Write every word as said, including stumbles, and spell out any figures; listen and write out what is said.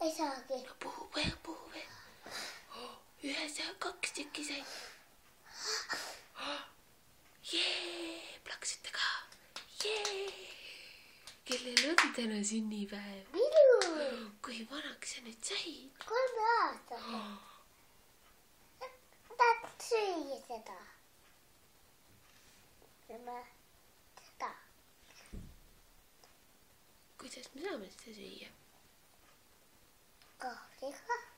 ei saagi. No puhu veel, puhu veel. Ühes ja kaks tükki said. Jee, plaksite ka. Jee. Kellel on täna sünnipäev? Minu. Kui vanaks sa nüüd said? Kolme aastased. Tahad süüa seda? Seda. Kuidas me saame seda süüa? Kahvliga.